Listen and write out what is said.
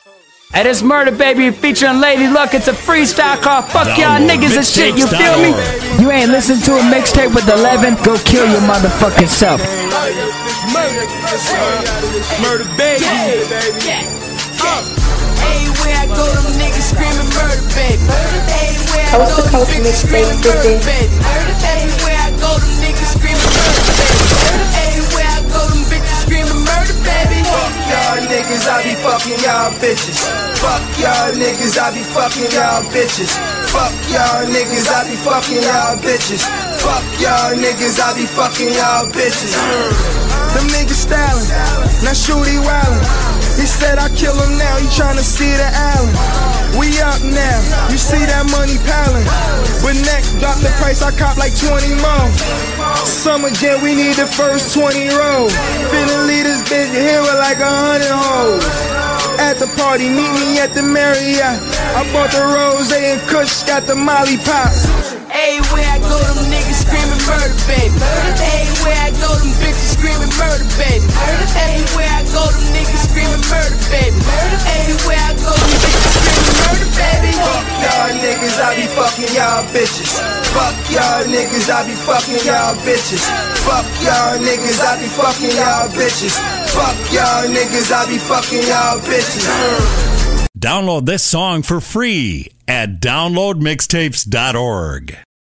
Hey, this Murder Baby featuring Lady Luck. It's a freestyle called Fuck Y'all Niggas and Shit, you feel me? You ain't listened to a mixtape with 11? Go kill your motherfucking self. Murder Baby. Everywhere I go, them niggas screaming Murder Baby. Coast to Coast Mixtape 50. Everywhere I go, them niggas screaming Murder Baby. Everywhere I go, them bitches screaming Murder Baby. Fuck y'all niggas, I be fucking y'all bitches. Fuck y'all niggas, I be fucking y'all bitches. Fuck y'all niggas, I be fucking y'all bitches. Fuck y'all niggas, I be fucking y'all bitches. Them niggas stylin', now Shooty wildin'. He said I kill him now, he tryna see the island. We up now, you see that money piling. But next drop the price, I cop like 20 more. Summer Jam, we need the first 20 rows. Finna leave this bitch here with like 100 hoes. At the party, meet me at the Marriott. I bought the rose and Kush got the Molly Pop. Everywhere I go, them niggas screaming Murder Baby. Everywhere I go, them bitches screaming Murder Baby. Everywhere I go, them niggas screaming Murder Baby. Everywhere I go, them bitches screaming Murder Baby. Fuck y'all niggas, I be fucking y'all bitches. Fuck y'all niggas, I be fucking y'all bitches. Fuck y'all niggas, I be fucking y'all bitches. Fuck y'all niggas, I be fucking y'all bitches. Download this song for free at downloadmixtapes.org.